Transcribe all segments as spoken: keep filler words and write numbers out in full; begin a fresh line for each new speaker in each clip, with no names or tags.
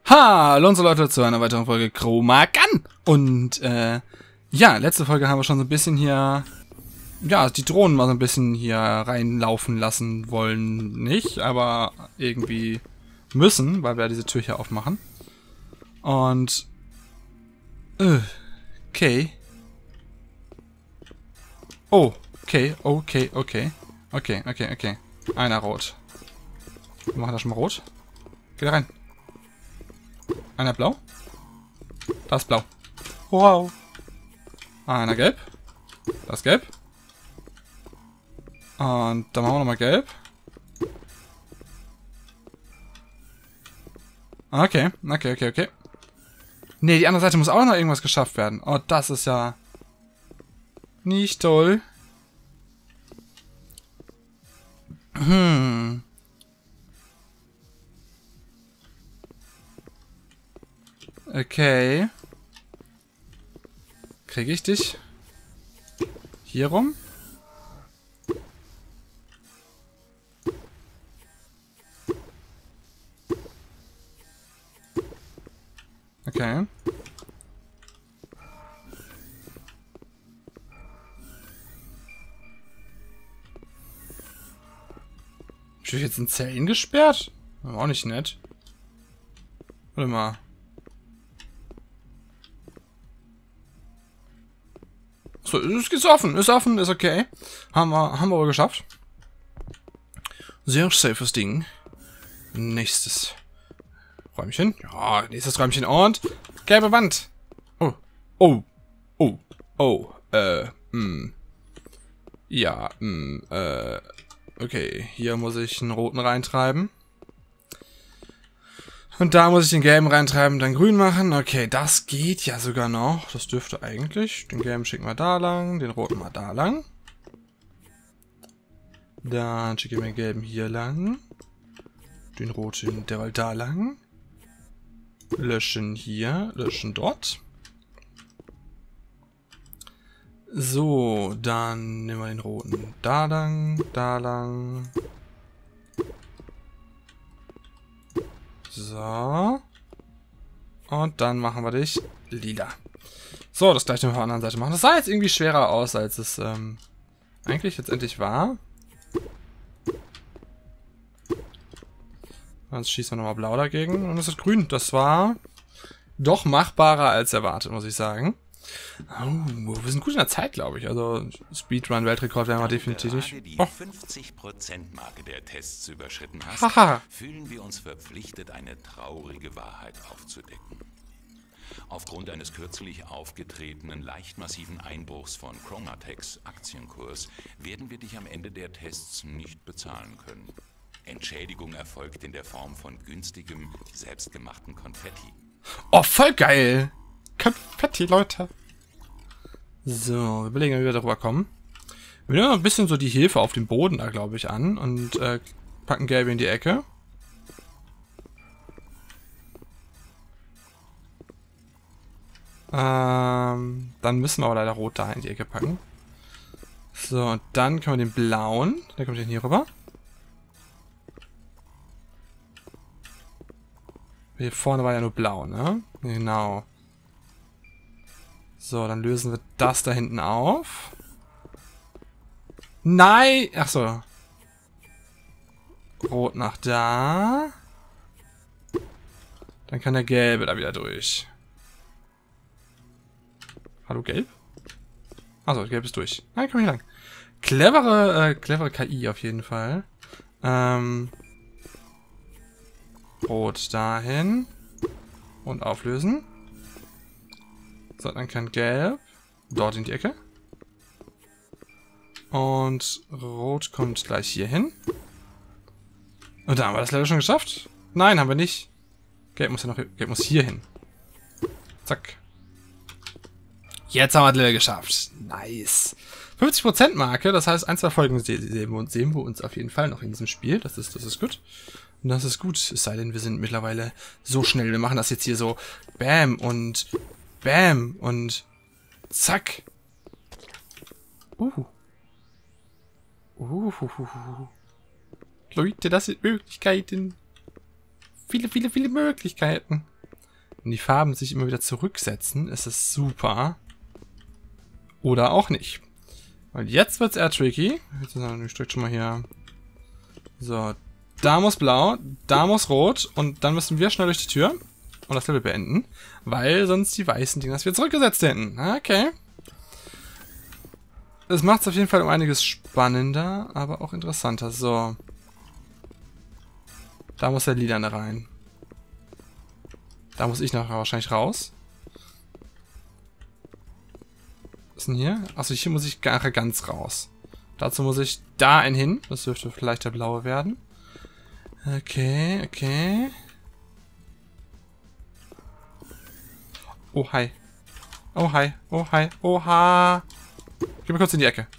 Hallo unsere Leute zu einer weiteren Folge Chroma Gun. Und äh, ja, letzte Folge haben wir schon so ein bisschen hier, ja, die Drohnen mal so ein bisschen hier reinlaufen lassen wollen. Nicht, aber irgendwie müssen, weil wir diese Tür hier aufmachen. Und äh, okay. Oh, okay, okay, okay. Okay, okay, okay. Einer rot. Wir machen das schon mal rot. Geh da rein. Einer blau. Das ist blau. Wow. Einer gelb. Das ist gelb. Und dann machen wir nochmal gelb. Okay, okay, okay, okay. Ne, die andere Seite muss auch noch irgendwas geschafft werden. Oh, das ist ja nicht toll. Hm. Okay. Kriege ich dich? Hier rum? Okay. Bin ich jetzt in Zellen gesperrt? Auch nicht nett. Warte mal. So, es ist offen, ist offen, ist okay. Haben wir, haben wir aber geschafft. Sehr safes Ding. Nächstes Räumchen. Ja, nächstes Räumchen und gelbe Wand. Oh, oh, oh, oh, äh, hm. Ja, hm, äh, okay. Hier muss ich einen roten reintreiben. Und da muss ich den gelben reintreiben, dann grün machen. Okay, das geht ja sogar noch. Das dürfte eigentlich. Den gelben schicken wir da lang, den roten mal da lang. Dann schicken wir den gelben hier lang. Den roten derweil da lang. Löschen hier, löschen dort. So, dann nehmen wir den roten da lang, da lang. So. Und dann machen wir dich lila. So, das gleiche auf der anderen Seite machen. Das sah jetzt irgendwie schwerer aus, als es ähm, eigentlich letztendlich war. Jetzt schießen wir nochmal blau dagegen. Und es ist grün. Das war doch machbarer als erwartet, muss ich sagen. Oh, wir sind gut in der Zeit, glaube ich. Also Speedrun-Weltrekord werden wir definitiv nicht.
Die
Oh.
fünfzig Prozent Marke der Tests überschritten hast,
Haha.
fühlen wir uns verpflichtet, eine traurige Wahrheit aufzudecken. Aufgrund eines kürzlich aufgetretenen, leicht massiven Einbruchs von Chromatex Aktienkurs werden wir dich am Ende der Tests nicht bezahlen können. Entschädigung erfolgt in der Form von günstigem, selbstgemachten Konfetti.
Oh, voll geil. Konfetti, Leute. So, wir überlegen, wie wir darüber kommen. Wir nehmen ein bisschen so die Hilfe auf dem Boden da, glaube ich, an. Und äh, packen gelb in die Ecke. Ähm, dann müssen wir aber leider rot da in die Ecke packen. So, und dann können wir den blauen. Der kommt hier rüber. Hier vorne war ja nur blau, ne? Genau. So, dann lösen wir das da hinten auf. Nein! Ach so. Rot nach da. Dann kann der gelbe da wieder durch. Hallo, gelb? Achso, gelb ist durch. Nein, komm hier lang. Clevere, äh, clevere K I auf jeden Fall. Ähm... Rot dahin. Und auflösen. So, dann kann gelb dort in die Ecke. Und rot kommt gleich hier hin. Und da haben wir das leider schon geschafft. Nein, haben wir nicht. Gelb muss ja noch, gelb muss hier hin. Zack. Jetzt haben wir das leider geschafft. Nice. fünfzig Prozent Marke, das heißt, ein, zwei Folgen sehen wir, uns, sehen wir uns auf jeden Fall noch in diesem Spiel. Das ist, das ist gut. Und das ist gut, es sei denn, wir sind mittlerweile so schnell. Wir machen das jetzt hier so Bam und Bam und zack. Uh. Uh. Leute, das sind Möglichkeiten. Viele, viele, viele Möglichkeiten. Wenn die Farben sich immer wieder zurücksetzen, ist es super. Oder auch nicht. Weil jetzt wird es eher tricky. Ich drücke schon mal hier. So, da muss blau, da muss rot und dann müssen wir schnell durch die Tür und das Level beenden, weil sonst die weißen Dinger das wir zurückgesetzt hätten. Okay. Das macht es auf jeden Fall um einiges spannender, aber auch interessanter. So. Da muss der Lilane rein. Da muss ich nachher wahrscheinlich raus. Was ist denn hier? Achso, hier muss ich nachher ganz raus. Dazu muss ich da ein hin. Das dürfte vielleicht der blaue werden. Okay, okay. Oh, hi. Oh, hi. Oh, hi. Oha. Geh mal kurz in die Ecke.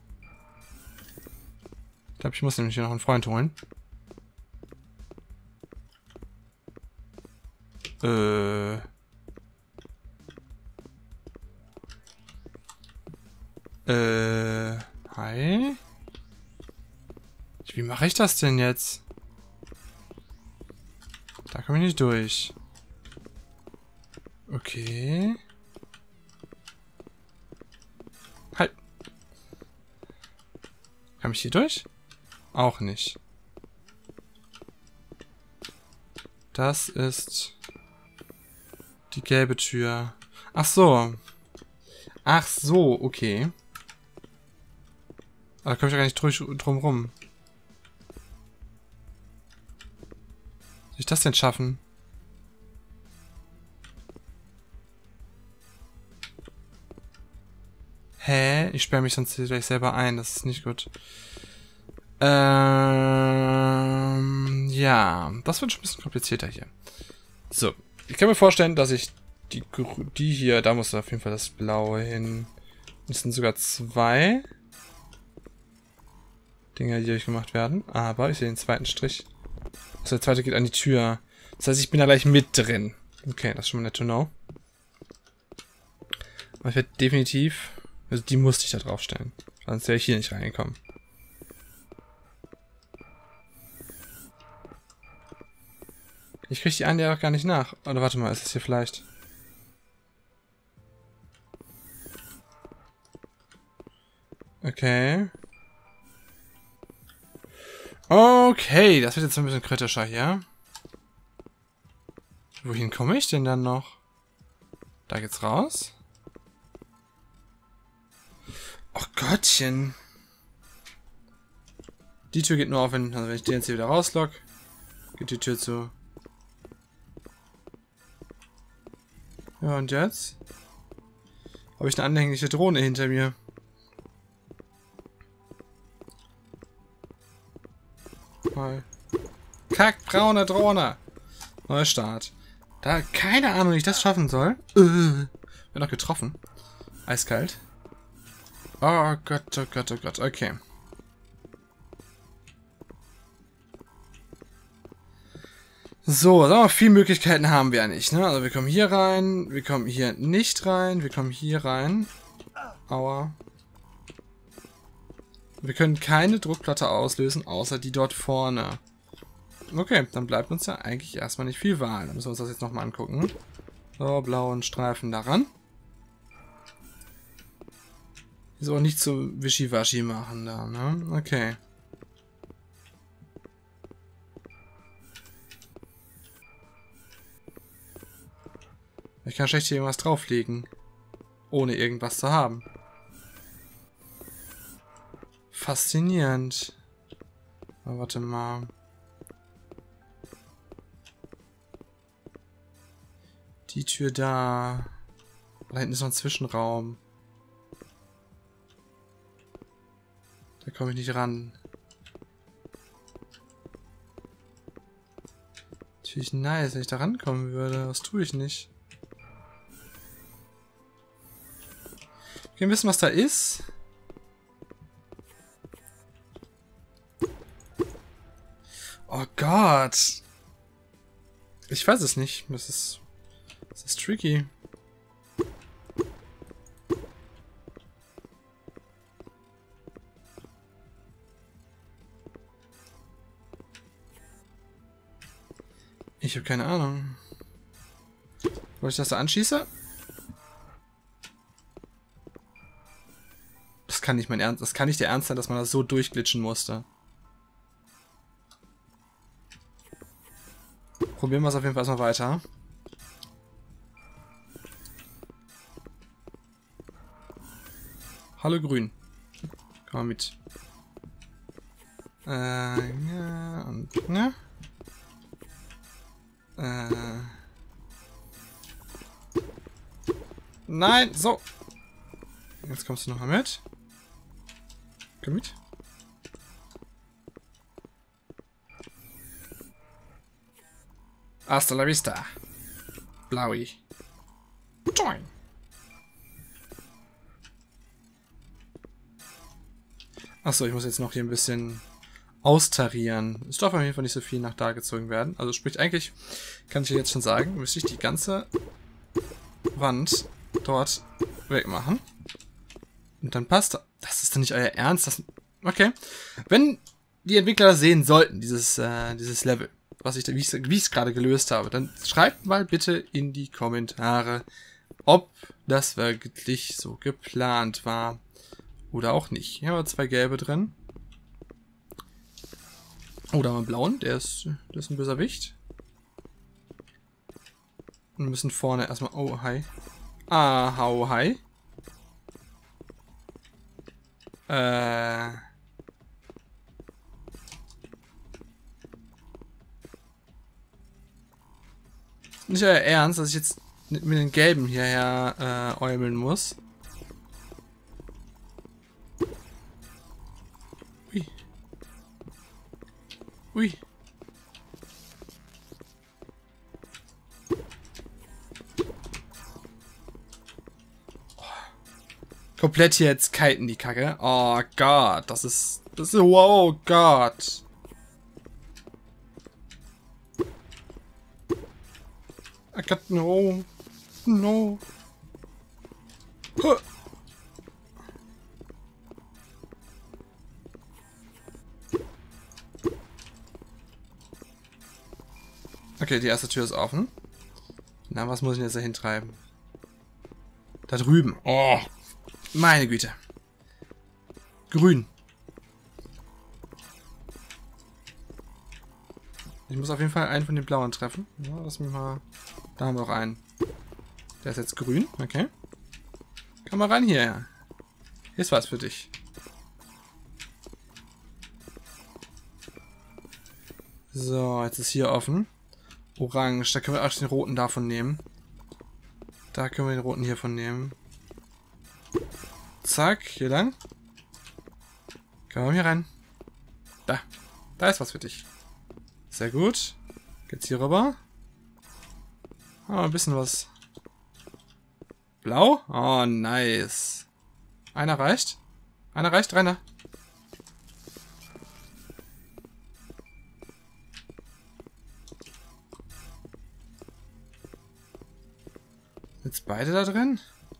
Ich glaube, ich muss nämlich hier noch einen Freund holen. Äh... Äh... Hi? Wie mache ich das denn jetzt? Da komme ich nicht durch. Okay. Hi. Kann ich hier durch? Auch nicht. Das ist die gelbe Tür. Ach so. Ach so, okay. Aber da komme ich ja gar nicht drum, drum rum. Soll ich das denn schaffen? Hä? Ich sperre mich sonst gleich selber ein. Das ist nicht gut. Ähm... Ja. Das wird schon ein bisschen komplizierter hier. So. Ich kann mir vorstellen, dass ich die, die hier... Da muss auf jeden Fall das Blaue hin. Das sind sogar zwei Dinger, die durchgemacht werden. Aber ich sehe den zweiten Strich. Also der zweite geht an die Tür. Das heißt, ich bin da gleich mit drin. Okay, das ist schon mal nett to know. Aber ich werde definitiv... Also die musste ich da drauf stellen. Sonst wäre ich hier nicht reingekommen. Ich kriege die andere auch gar nicht nach. Oder warte mal, ist das hier vielleicht... Okay. Okay, das wird jetzt ein bisschen kritischer hier. Wohin komme ich denn dann noch? Da geht's raus. Oh Gottchen. Die Tür geht nur auf, wenn, also wenn ich den jetzt hier wieder rauslock, geht die Tür zu. Ja, und jetzt? Habe ich eine anhängliche Drohne hinter mir? Kackbraune Drohne. Neustart. Da, keine Ahnung, wie ich das schaffen soll. Äh, bin noch getroffen. Eiskalt. Oh Gott, oh Gott, oh Gott. Okay. So, sagen wir mal, viele Möglichkeiten haben wir ja nicht, ne? Also wir kommen hier rein, wir kommen hier nicht rein, wir kommen hier rein. Aua. Wir können keine Druckplatte auslösen, außer die dort vorne. Okay, dann bleibt uns ja eigentlich erstmal nicht viel Wahl. Dann müssen wir uns das jetzt nochmal angucken. So, blauen Streifen daran. So, nicht so wischiwaschi machen da, ne? Okay. Ich kann schlecht hier irgendwas drauflegen, ohne irgendwas zu haben. Faszinierend. Aber warte mal. Die Tür da. Da hinten ist noch ein Zwischenraum. Da komme ich nicht ran. Natürlich nice, wenn ich da rankommen würde. Das tue ich nicht. Wir wissen, was da ist. Oh Gott. Ich weiß es nicht. Das ist... Das ist tricky. Ich habe keine Ahnung. Bevor ich das da anschieße. Das kann nicht mein Ernst, das kann nicht der Ernst sein, dass man das so durchglitschen musste. Probieren wir es auf jeden Fall erstmal weiter. Hallo Grün. Komm mal mit. Äh, ja, und, ne? Äh. Nein, so. Jetzt kommst du noch mal mit. Komm mit. Hasta la vista. Blaui. Join. Achso, ich muss jetzt noch hier ein bisschen austarieren. Es darf auf jeden Fall nicht so viel nach da gezogen werden. Also sprich, eigentlich kann ich jetzt schon sagen, müsste ich die ganze Wand dort wegmachen. Und dann passt das. Das ist doch nicht euer Ernst. Das, okay. Wenn die Entwickler sehen sollten, dieses, äh, dieses Level, was ich, wie ich es gerade gelöst habe, dann schreibt mal bitte in die Kommentare, ob das wirklich so geplant war. Oder auch nicht. Hier haben wir zwei gelbe drin. Oh, da haben wir einen blauen. Der ist, der ist ein böser Wicht. Wir müssen vorne erstmal... Oh, hi. Ah, hau, hi. Äh... Nicht euer Ernst, dass ich jetzt mit den Gelben hierher äh, äumeln muss. Ui. Ui. Oh. Komplett hier jetzt kiten die Kacke. Oh Gott, das ist... Das ist... Wow, Gott. I got no... No... Huh. Okay, die erste Tür ist offen. Na, was muss ich jetzt da hintreiben? Da drüben. Oh, meine Güte. Grün. Ich muss auf jeden Fall einen von den blauen treffen. Ja, lass mich mal... Da haben wir auch einen. Der ist jetzt grün. Okay. Komm mal rein hier. Hier ist was für dich. So, jetzt ist hier offen. Orange. Da können wir auch den roten davon nehmen. Da können wir den roten hiervon nehmen. Zack, hier lang. Komm hier rein. Da. Da ist was für dich. Sehr gut. Geht's hier rüber. Ah, ein bisschen was. Blau? Oh, nice. Einer reicht. Einer reicht, Rainer. Jetzt beide da drin?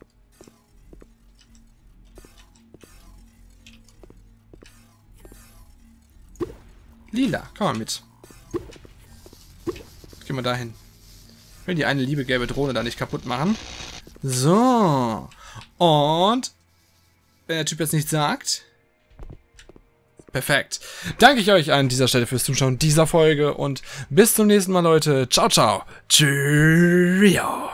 Lila, komm mal mit. Gehen wir dahin. Ich will die eine liebe gelbe Drohne da nicht kaputt machen. So. Und wenn der Typ jetzt nichts sagt. Perfekt. Danke ich euch an dieser Stelle fürs Zuschauen dieser Folge und bis zum nächsten Mal, Leute. Ciao, ciao. Tschüss.